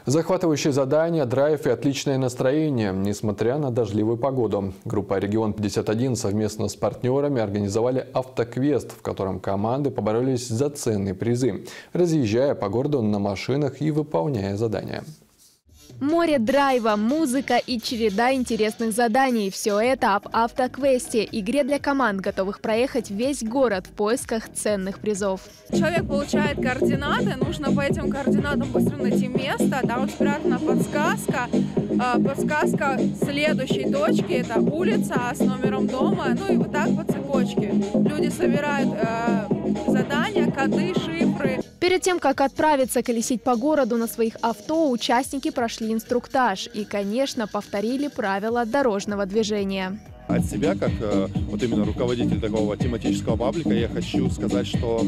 Захватывающее задание, драйв и отличное настроение, несмотря на дождливую погоду. Группа «Регион-51» совместно с партнерами организовали автоквест, в котором команды поборолись за ценные призы, разъезжая по городу на машинах и выполняя задания. Море драйва, музыка и череда интересных заданий – все это об автоквесте – игре для команд, готовых проехать весь город в поисках ценных призов. Человек получает координаты, нужно по этим координатам быстро найти место. Там вот спрятана подсказка. Подсказка следующей точки – это улица с номером дома. Ну и вот так по цепочке. Люди собирают задания, коды, шифры. Перед тем, как отправиться колесить по городу на своих авто, участники прошли инструктаж и, конечно, повторили правила дорожного движения. От себя, как вот именно руководитель такого тематического паблика, я хочу сказать, что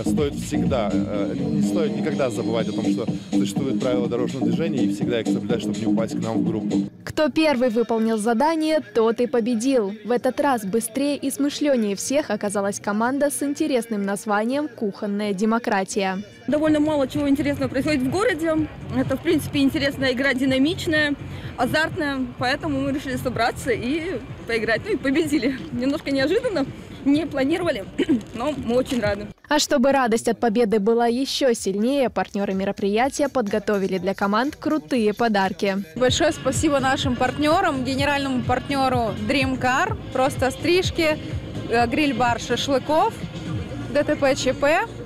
не стоит никогда забывать о том, что существуют правила дорожного движения, и всегда их соблюдать, чтобы не упасть к нам в группу. Кто первый выполнил задание, тот и победил. В этот раз быстрее и смышленнее всех оказалась команда с интересным названием «Кухонная демократия». Довольно мало чего интересного происходит в городе. Это, в принципе, интересная игра, динамичная, азартная. Поэтому мы решили собраться и поиграть. Ну и победили. Немножко неожиданно, не планировали, но мы очень рады. А чтобы радость от победы была еще сильнее, партнеры мероприятия подготовили для команд крутые подарки. Большое спасибо нашим партнерам, генеральному партнеру Dream Car, просто стрижки, гриль-бар шашлыков, ДТП ЧП,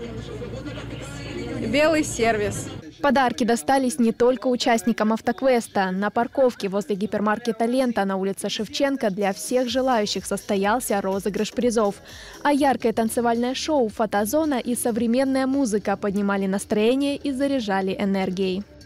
белый сервис. Подарки достались не только участникам автоквеста. На парковке возле гипермаркета «Лента» на улице Шевченко для всех желающих состоялся розыгрыш призов. А яркое танцевальное шоу, фотозона и современная музыка поднимали настроение и заряжали энергией.